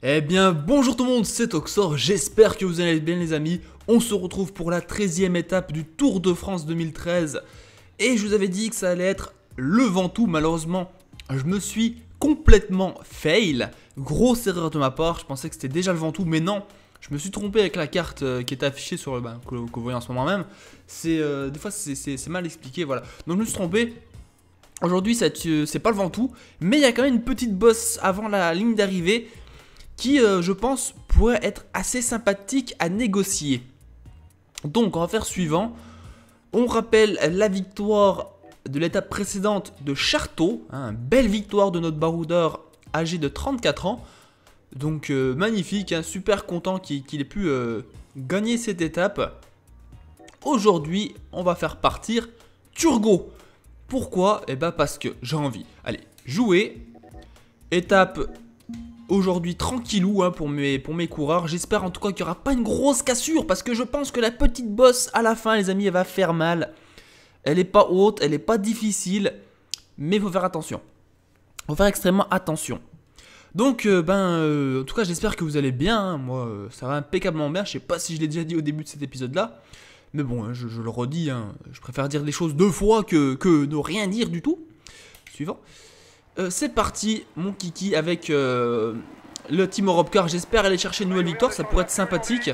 Eh bien bonjour tout le monde, c'est Oxor, j'espère que vous allez bien les amis. On se retrouve pour la 13e étape du Tour de France 2013. Et je vous avais dit que ça allait être le Ventoux, malheureusement je me suis complètement fail. Grosse erreur de ma part, je pensais que c'était déjà le Ventoux, mais non. Je me suis trompé avec la carte qui est affichée sur le que vous voyez en ce moment même. Des fois c'est mal expliqué, voilà. Donc je me suis trompé. Aujourd'hui c'est pas le Ventoux, mais il y a quand même une petite bosse avant la ligne d'arrivée qui, je pense, pourrait être assez sympathique à négocier. Donc, on va faire suivant. On rappelle la victoire de l'étape précédente de Charteau. Hein, belle victoire de notre baroudeur âgé de 34 ans. Donc, magnifique, hein, super content qu'il ait pu gagner cette étape. Aujourd'hui, on va faire partir Turgot. Pourquoi? Eh ben parce que j'ai envie. Allez, jouer. Étape aujourd'hui tranquillou hein, pour mes coureurs. J'espère en tout cas qu'il n'y aura pas une grosse cassure parce que je pense que la petite bosse à la fin les amis elle va faire mal. Elle n'est pas haute, elle n'est pas difficile, mais il faut faire attention. Il faut faire extrêmement attention. Donc en tout cas j'espère que vous allez bien, hein. Moi ça va impeccablement bien, je sais pas si je l'ai déjà dit au début de cet épisode là. Mais bon, hein, je le redis, hein, je préfère dire les choses deux fois que ne rien dire du tout. Suivant. C'est parti, mon kiki, avec le Team Europe Car. J'espère aller chercher une nouvelle victoire, ça pourrait être sympathique.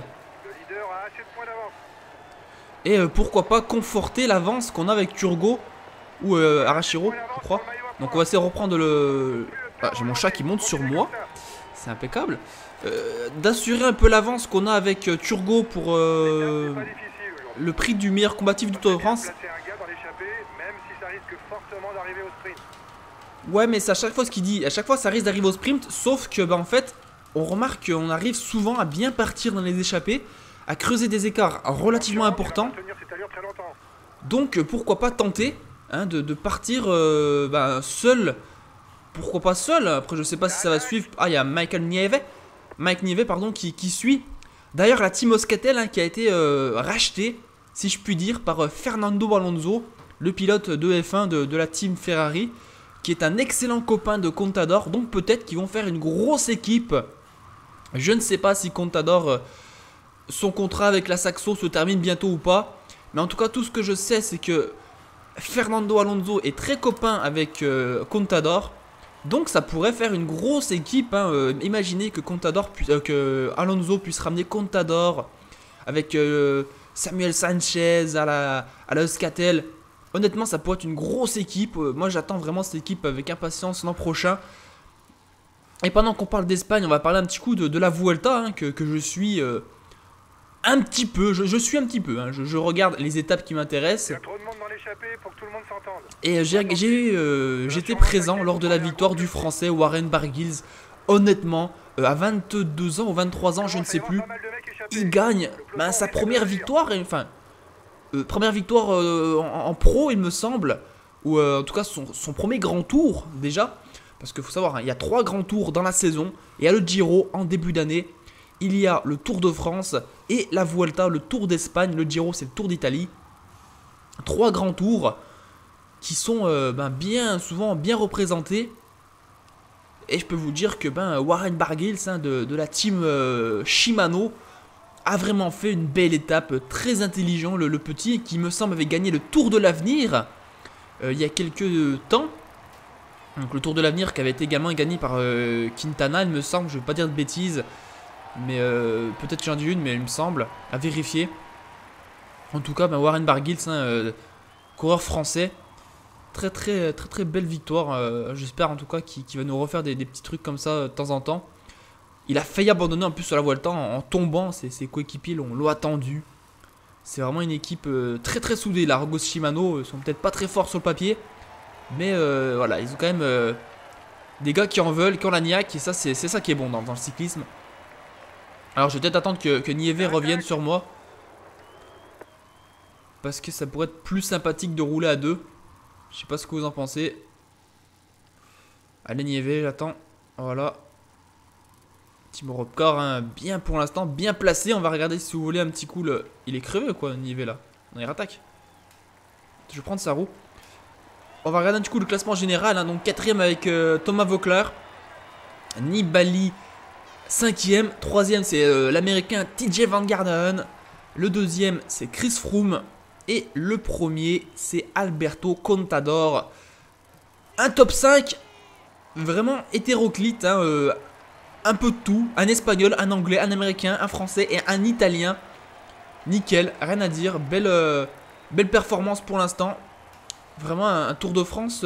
Et pourquoi pas conforter l'avance qu'on a avec Turgot ou Arashiro, je crois. Donc on va essayer de reprendre le... Ah, j'ai mon chat qui monte sur moi, c'est impeccable. D'assurer un peu l'avance qu'on a avec Turgot pour le prix du meilleur combatif du Tour de France. Ouais, mais c'est à chaque fois ce qu'il dit. À chaque fois, ça risque d'arriver au sprint. Sauf que, en fait, on remarque qu'on arrive souvent à bien partir dans les échappées, à creuser des écarts relativement importants. Donc, pourquoi pas tenter hein, de partir seul. Pourquoi pas seul? Après, je sais pas si ça va suivre. Ah, il y a Mike Nieve, pardon, qui suit. D'ailleurs, la team Moscatel hein, qui a été rachetée, si je puis dire, par Fernando Alonso, le pilote de F1 de la team Ferrari, qui est un excellent copain de Contador. Donc peut-être qu'ils vont faire une grosse équipe. Je ne sais pas si Contador, son contrat avec la Saxo se termine bientôt ou pas. Mais en tout cas, tout ce que je sais, c'est que Fernando Alonso est très copain avec Contador. Donc ça pourrait faire une grosse équipe. Hein. Imaginez que que Alonso puisse ramener Contador avec Samuel Sanchez à la Euskaltel. Honnêtement, ça pourrait être une grosse équipe. Moi, j'attends vraiment cette équipe avec impatience l'an prochain. Et pendant qu'on parle d'Espagne, on va parler un petit coup de la Vuelta, hein, que je suis un petit peu. Je suis un petit peu. Hein, je regarde les étapes qui m'intéressent. Il y a trop de monde dans l'échappée pour que tout le monde s'entende. Et j'étais présent lors de la victoire du Français Warren Barguils. Honnêtement, à 22 ans ou 23 ans, je ne sais plus, il gagne sa première victoire. Enfin... première victoire en pro il me semble, ou en tout cas son premier grand tour déjà, parce qu'il faut savoir, hein, il y a 3 grands tours dans la saison, il y a le Giro en début d'année, il y a le Tour de France et la Vuelta, le Tour d'Espagne, le Giro c'est le Tour d'Italie. 3 grands tours qui sont bien souvent bien représentés, et je peux vous dire que Warren Barguils hein, de la team Shimano a vraiment fait une belle étape, très intelligent le petit, qui me semble avait gagné le Tour de l'Avenir il y a quelques temps. Donc le Tour de l'Avenir qui avait été également gagné par Quintana, il me semble, je ne vais pas dire de bêtises, mais peut-être que j'en dis une, mais il me semble, à vérifier. En tout cas, Warren Barguils, hein, coureur français, très belle victoire, j'espère en tout cas qu'il va nous refaire des petits trucs comme ça de temps en temps. Il a failli abandonner en plus sur la Vuelta en tombant, ses coéquipiers l'ont attendu. C'est vraiment une équipe très soudée. La Argos Shimano sont peut-être pas très forts sur le papier, mais voilà, ils ont quand même des gars qui en veulent, qui ont la niaque, et ça c'est ça qui est bon dans le cyclisme. Alors je vais peut-être attendre que Nieve revienne sur moi, parce que ça pourrait être plus sympathique de rouler à deux. Je sais pas ce que vous en pensez. Allez Nieve, j'attends. Voilà. Team Europe Car, hein, bien pour l'instant, bien placé. On va regarder si vous voulez un petit coup. Il est crevé quoi, Nive là. Non, il rattaque. Je vais prendre sa roue. On va regarder un petit coup le classement général. Hein, donc 4ème avec Thomas Voeckler, Nibali, 5e. 3e, c'est l'américain TJ Van Garderen. Le 2e, c'est Chris Froome. Et le premier, c'est Alberto Contador. Un top 5 vraiment hétéroclite, hein, un peu de tout. Un espagnol, un anglais, un américain, un français et un italien. Nickel, rien à dire. Belle performance pour l'instant. Vraiment un Tour de France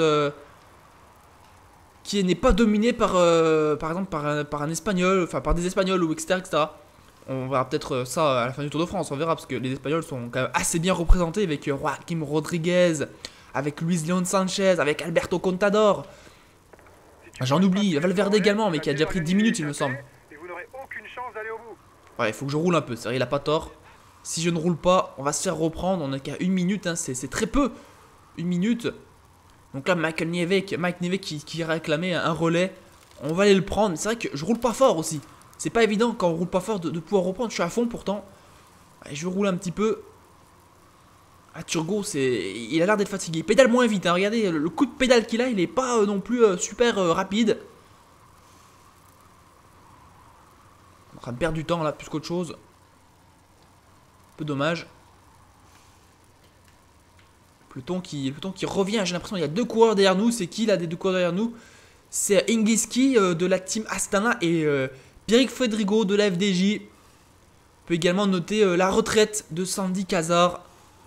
qui n'est pas dominé par exemple par un espagnol, enfin par des espagnols ou etc. On verra peut-être ça à la fin du Tour de France, on verra parce que les espagnols sont quand même assez bien représentés avec Joaquim Rodriguez, avec Luis Leon Sanchez, avec Alberto Contador. J'en oublie, Valverde également, mais qui a déjà pris 10 minutes il me semble. Et vous n'aurez aucune chance d'aller au bout. Ouais, il faut que je roule un peu, c'est vrai, il a pas tort. Si je ne roule pas, on va se faire reprendre, on n'a qu'à 1 minute, hein, c'est très peu. 1 minute. Donc là, Mike Nieve qui réclamait un relais. On va aller le prendre. C'est vrai que je roule pas fort aussi. C'est pas évident quand on roule pas fort de pouvoir reprendre. Je suis à fond pourtant. Et je roule un petit peu. Ah, Turgot, il a l'air d'être fatigué. Il pédale moins vite. Hein. Regardez, le coup de pédale qu'il a, il est pas non plus super rapide. On est en train de perdre du temps là, plus qu'autre chose. Un peu dommage. Peloton qui revient, j'ai l'impression qu'il y a 2 coureurs derrière nous. C'est qui là des 2 coureurs derrière nous? C'est Ingiski de la team Astana et Pierrick Fedrigo de la FDJ. On peut également noter la retraite de Sandy Cazard.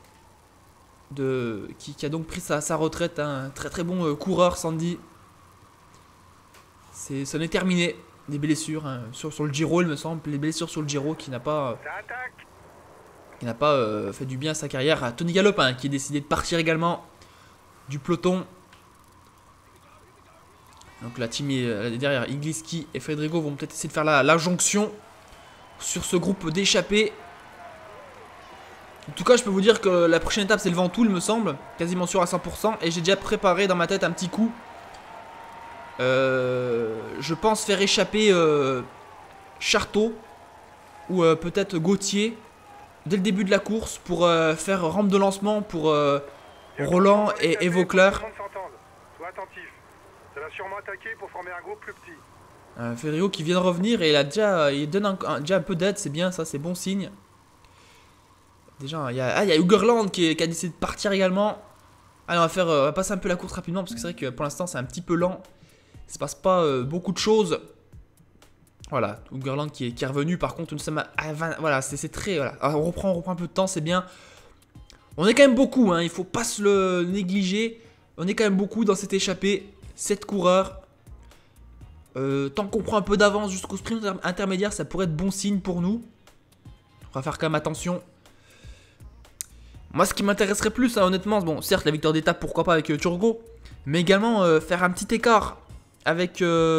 Qui a donc pris sa retraite. Un très très bon coureur Sandy. Ça en est terminé. Des blessures hein, sur le Giro il me semble. Les blessures sur le Giro qui n'a pas... fait du bien à sa carrière. À Tony Galopin qui a décidé de partir également du peloton. Donc la team est derrière. Ingiski et Fedrigo vont peut-être essayer de faire la jonction sur ce groupe d'échappés. En tout cas je peux vous dire que la prochaine étape c'est le Ventoux il me semble. Quasiment sûr à 100%. Et j'ai déjà préparé dans ma tête un petit coup. Je pense faire échapper Charteau ou peut-être Gauthier dès le début de la course pour faire rampe de lancement pour Roland et Vauclair. Sois attentif. Ça va sûrement attaquer pour former un groupe plus petit. Federico qui vient de revenir et il donne déjà un peu d'aide, c'est bien ça, c'est bon signe. Déjà, il y a Ugerland qui a décidé de partir également. Allez, on va passer un peu la course rapidement parce que c'est vrai que pour l'instant c'est un petit peu lent. Il se passe pas beaucoup de choses. Voilà, Ugerland qui est revenu. Par contre, nous sommes à 20. Voilà, c'est très. Voilà. Alors, on reprend un peu de temps, c'est bien. On est quand même beaucoup, hein, il faut pas se le négliger. On est quand même beaucoup dans cette échappée. 7 coureurs. Tant qu'on prend un peu d'avance jusqu'au sprint intermédiaire, ça pourrait être bon signe pour nous. On va faire quand même attention. Moi, ce qui m'intéresserait plus, hein, honnêtement, bon, certes, la victoire d'étape, pourquoi pas avec Turgot, mais également faire un petit écart avec.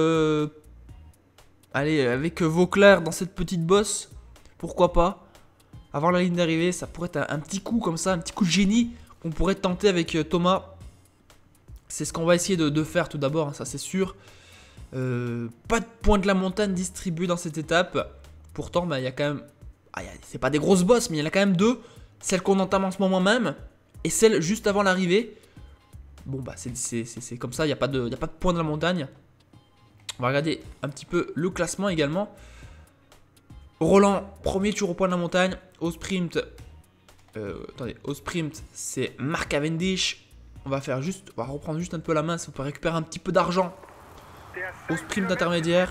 Avec Vauclair dans cette petite bosse, pourquoi pas. Avant la ligne d'arrivée, ça pourrait être un petit coup comme ça, un petit coup de génie qu'on pourrait tenter avec Thomas. C'est ce qu'on va essayer de faire tout d'abord, hein, ça c'est sûr. Pas de points de la montagne distribués dans cette étape. Pourtant, bah, il y a quand même... c'est pas des grosses bosses, mais il y en a quand même 2. Celle qu'on entame en ce moment même et celle juste avant l'arrivée. Bon, bah c'est comme ça, il n'y a pas de points de la montagne. On va regarder un petit peu le classement également. Roland, premier toujours au point de la montagne. Au sprint, au sprint, c'est Mark Cavendish. On va reprendre juste un peu la main, ça peut récupérer un petit peu d'argent. Au sprint intermédiaire.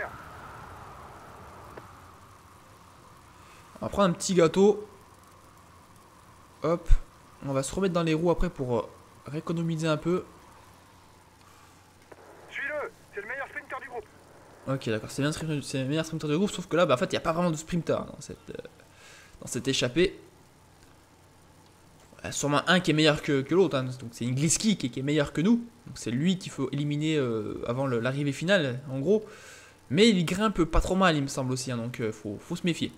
On va prendre un petit gâteau. Hop. On va se remettre dans les roues après pour rééconomiser un peu. Suis-le, c'est le meilleur sprinter du groupe. Ok, d'accord, c'est le meilleur sprinter du groupe, sauf que là, bah, en fait, il n'y a pas vraiment de sprinter dans cette échappée. Il y a sûrement un qui est meilleur que l'autre, hein. Donc c'est Ingliski qui est meilleur que nous. Donc c'est lui qu'il faut éliminer avant l'arrivée finale, en gros. Mais il grimpe pas trop mal, il me semble aussi, hein, donc faut se méfier.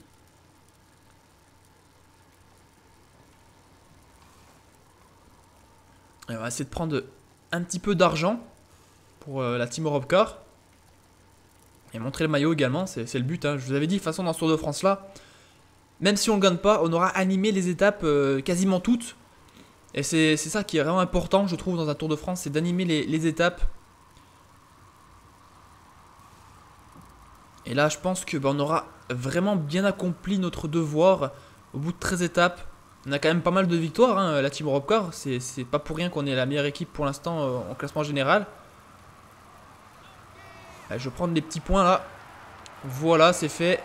Et on va essayer de prendre un petit peu d'argent pour la Team Europcar. Et montrer le maillot également, c'est le but, hein. Je vous avais dit, de toute façon, dans ce Tour de France là, même si on ne gagne pas, on aura animé les étapes quasiment toutes. Et c'est ça qui est vraiment important, je trouve, dans un Tour de France, c'est d'animer les étapes. Et Et là, je pense que on aura vraiment bien accompli notre devoir au bout de 13 étapes. On a quand même pas mal de victoires, hein, la Team Europcar. C'est pas pour rien qu'on est la meilleure équipe pour l'instant en classement général. Allez, je vais prendre les petits points là. Voilà, c'est fait.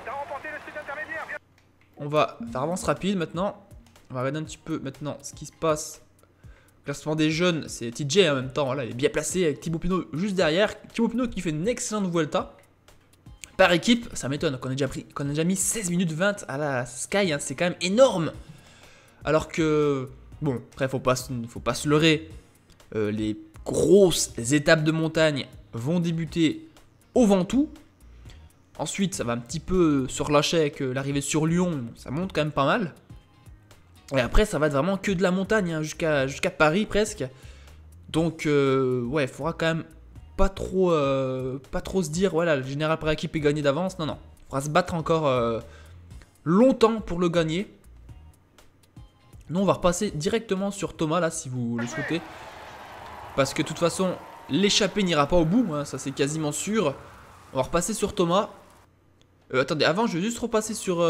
On va faire avance rapide maintenant. On va regarder un petit peu maintenant ce qui se passe. Classement des jeunes, c'est TJ en même temps. Voilà, il est bien placé avec Thibaut Pinot juste derrière. Thibaut Pinot qui fait une excellente Vuelta. Par équipe, ça m'étonne qu'on ait déjà mis 16 minutes 20 à la Sky, hein, c'est quand même énorme. Alors que, bon, après faut pas se leurrer, les grosses étapes de montagne vont débuter au Ventoux. Ensuite, ça va un petit peu se relâcher avec l'arrivée sur Lyon, mais bon, ça monte quand même pas mal. Et après, ça va être vraiment que de la montagne, hein, jusqu'à Paris presque. Donc, ouais, il faudra quand même pas trop se dire, voilà, le général par équipe est gagné d'avance. Non, non, il faudra se battre encore longtemps pour le gagner. Nous, on va repasser directement sur Thomas, là, si vous le souhaitez. Parce que de toute façon, l'échappée n'ira pas au bout, hein, ça c'est quasiment sûr. On va repasser sur Thomas. Attendez, avant, je vais juste repasser sur...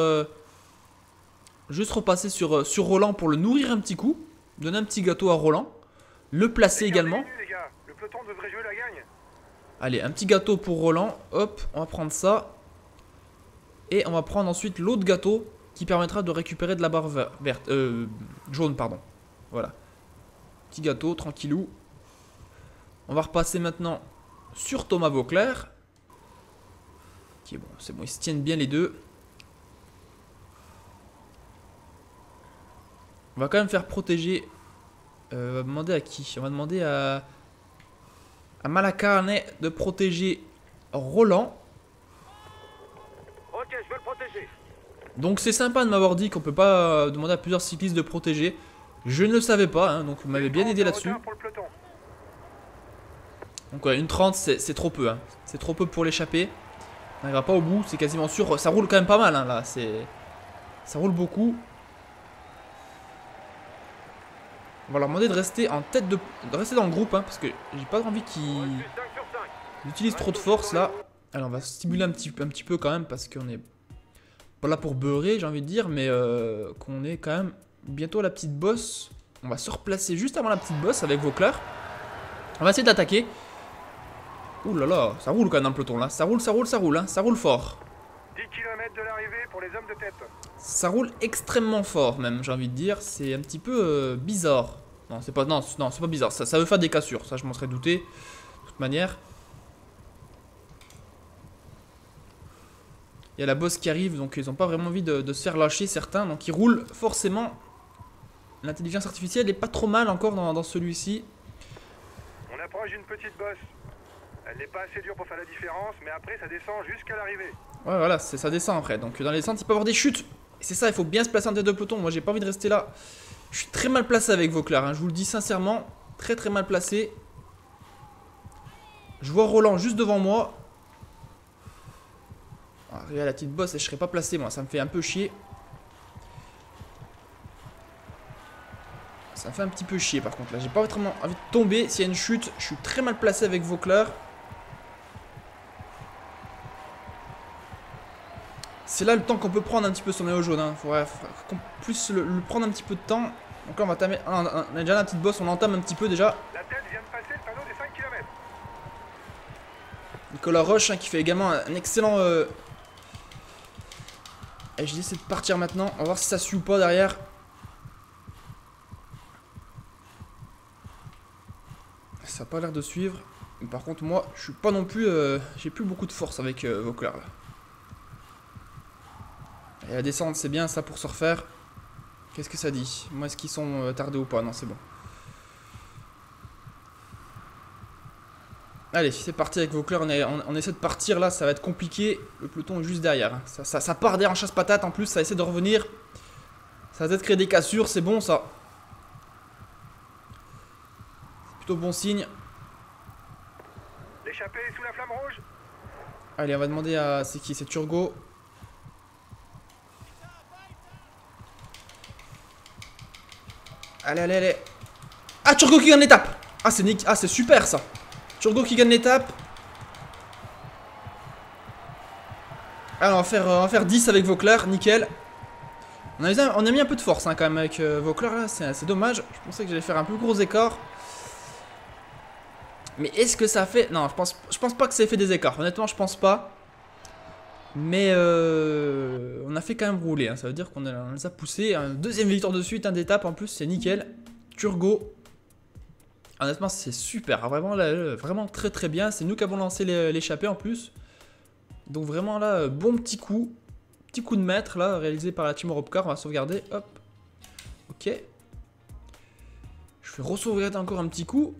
sur Roland pour le nourrir un petit coup. Donner un petit gâteau à Roland. Le placer également. Le peloton devrait jouer la gagne. Allez, un petit gâteau pour Roland. Hop, on va prendre ça. Et on va prendre ensuite l'autre gâteau qui permettra de récupérer de la barre verte. Jaune, pardon. Voilà. Petit gâteau, tranquillou. On va repasser maintenant sur Thomas Vauclair. Ok, bon, c'est bon, ils se tiennent bien les deux. On va quand même faire protéger. On va demander à qui? On va demander à Malacarne de protéger Roland. Ok, je vais le protéger. Donc c'est sympa de m'avoir dit qu'on peut pas demander à plusieurs cyclistes de protéger. Je ne le savais pas, hein, donc vous m'avez bien aidé là-dessus. Donc ouais, une 30 c'est trop peu, hein. C'est trop peu pour l'échapper. On n'arrivera pas au bout, c'est quasiment sûr. Ça roule quand même pas mal, hein, là. Ça roule beaucoup. On va leur demander de rester en tête de rester dans le groupe, hein, parce que j'ai pas envie qu'ils utilisent trop de force là. Alors on va stimuler un petit peu quand même, parce qu'on est pas là pour beurrer, j'ai envie de dire, mais qu'on est quand même bientôt à la petite bosse. On va se replacer juste avant la petite bosse avec Vauclair. On va essayer d'attaquer. Ouh là là, ça roule quand même dans le peloton là. Ça roule, hein. Ça roule fort. 10 km de l'arrivée pour les hommes de tête. Ça roule extrêmement fort même, j'ai envie de dire. C'est un petit peu bizarre. Non, c'est pas bizarre. Ça veut faire des cassures. Ça, je m'en serais douté. De toute manière. Il y a la bosse qui arrive, donc ils n'ont pas vraiment envie de se faire lâcher certains. Donc ils roulent forcément. L'intelligence artificielle n'est pas trop mal encore dans celui-ci. On approche d'une petite bosse. Elle n'est pas assez dure pour faire la différence, mais après ça descend jusqu'à l'arrivée. Ouais, voilà, ça descend après. Donc dans les descentes, il peut y avoir des chutes. Et c'est ça, il faut bien se placer en tête de peloton. Moi, j'ai pas envie de rester là. Je suis très mal placé avec Vauclair, hein, je vous le dis sincèrement. Très très mal placé. Je vois Roland juste devant moi. Ah, regarde la petite bosse, et je serais pas placé, moi. Ça me fait un peu chier. Ça me fait un petit peu chier par contre. Là, j'ai pas vraiment envie de tomber. S'il y a une chute, je suis très mal placé avec Vauclair. C'est là le temps qu'on peut prendre un petit peu son maillot jaune. Hein. Faudrait qu'on puisse le prendre un petit peu de temps. Donc là, on va tamer. On a déjà la petite bosse, on l'entame un petit peu déjà. La tête vient de passer le panneau des 5 km. Nicolas Roche, hein, qui fait également un excellent. Et j'ai essayé de partir maintenant. On va voir si ça suit ou pas derrière. Ça n'a pas l'air de suivre. Mais par contre, moi, je suis pas non plus. J'ai plus beaucoup de force avec Vauclair là. Et la descente, c'est bien ça pour se refaire. Qu'est-ce que ça dit? Moi, est-ce qu'ils sont tardés ou pas? Non, c'est bon. Allez, c'est parti avec Vauclair. On essaie de partir là, ça va être compliqué. Le peloton est juste derrière. Hein. Ça part derrière en chasse-patate en plus, ça essaie de revenir. Ça va peut-être créer des cassures, c'est bon ça. C'est plutôt bon signe. L'échappée est sous la flamme rouge. Allez, on va demander à. C'est qui? C'est Turgot. Allez, allez, allez. Ah, Turgot qui gagne l'étape. Ah, c'est super ça. Turgot qui gagne l'étape. Alors on va faire 10 avec Vauclair, nickel. On a mis un peu de force hein, quand même avec Vauclair là, c'est dommage. Je pensais que j'allais faire un plus gros écart. Mais est-ce que ça fait... Non, je pense pas que ça ait fait des écarts. Honnêtement, je pense pas. Mais on a fait quand même rouler. Hein. Ça veut dire qu'on les a poussés. Deuxième victoire de suite, d'étape en plus, c'est nickel. Turgot. Honnêtement, c'est super. Vraiment, là, vraiment très très bien. C'est nous qui avons lancé l'échappée en plus. Donc vraiment là, bon petit coup. Petit coup de maître là, réalisé par la team Europcar. On va sauvegarder. Hop. Ok. Je vais re-sauvegarder encore un petit coup.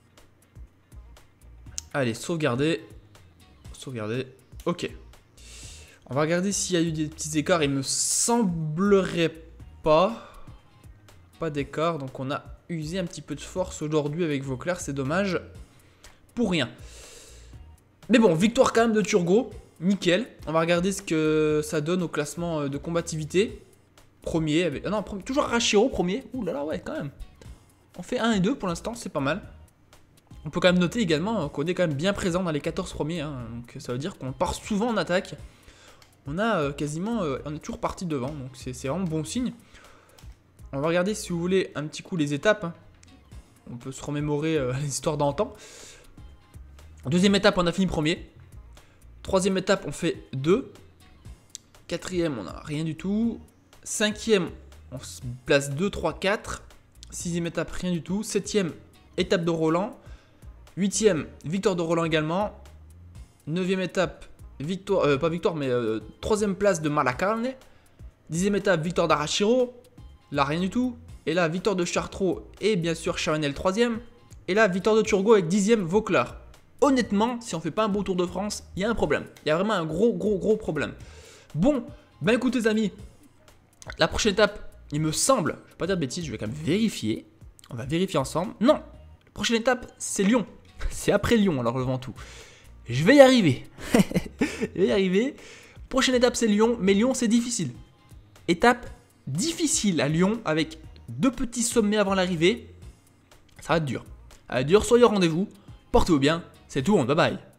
Allez, sauvegarder. Sauvegarder. Ok. On va regarder s'il y a eu des petits écarts. Il me semblerait pas. Pas d'écart. Donc on a usé un petit peu de force aujourd'hui avec Vauclair. C'est dommage. Pour rien. Mais bon, victoire quand même de Turgot. Nickel. On va regarder ce que ça donne au classement de combativité. Premier. Avec... Ah non, toujours Arashiro premier. Ouh là là, ouais, quand même. On fait 1 et 2 pour l'instant. C'est pas mal. On peut quand même noter également qu'on est quand même bien présent dans les 14 premiers. Hein. Donc ça veut dire qu'on part souvent en attaque. On a quasiment... on est toujours parti devant. Donc c'est vraiment bon signe. On va regarder si vous voulez un petit coup les étapes. Hein. On peut se remémorer les histoires d'antan. Deuxième étape, on a fini premier. Troisième étape, on fait 2. Quatrième, on n'a rien du tout. Cinquième, on se place 2, 3, 4. Sixième étape, rien du tout. Septième, étape de Roland. Huitième, victoire de Roland également. Neuvième étape, victoire, pas victoire, mais troisième place de Malacarne. Dixième étape, victoire d'Arashiro. Là, rien du tout. Et là, victoire de Chartreux et bien sûr Chavanel troisième. Et là, victoire de Turgot avec dixième Vauclair. Honnêtement, si on fait pas un beau Tour de France, il y a un problème. Il y a vraiment un gros problème. Bon, ben écoutez les amis, la prochaine étape, il me semble, je vais pas dire de bêtises, je vais quand même vérifier. On va vérifier ensemble. Non, la prochaine étape, c'est Lyon. C'est après Lyon, alors le Ventoux. Je vais y arriver. Je vais y arriver. Prochaine étape, c'est Lyon, mais Lyon, c'est difficile. Étape difficile à Lyon, avec 2 petits sommets avant l'arrivée. Ça va être dur. Ça va être dur, soyez au rendez-vous. Portez-vous bien. C'est tout, bye bye.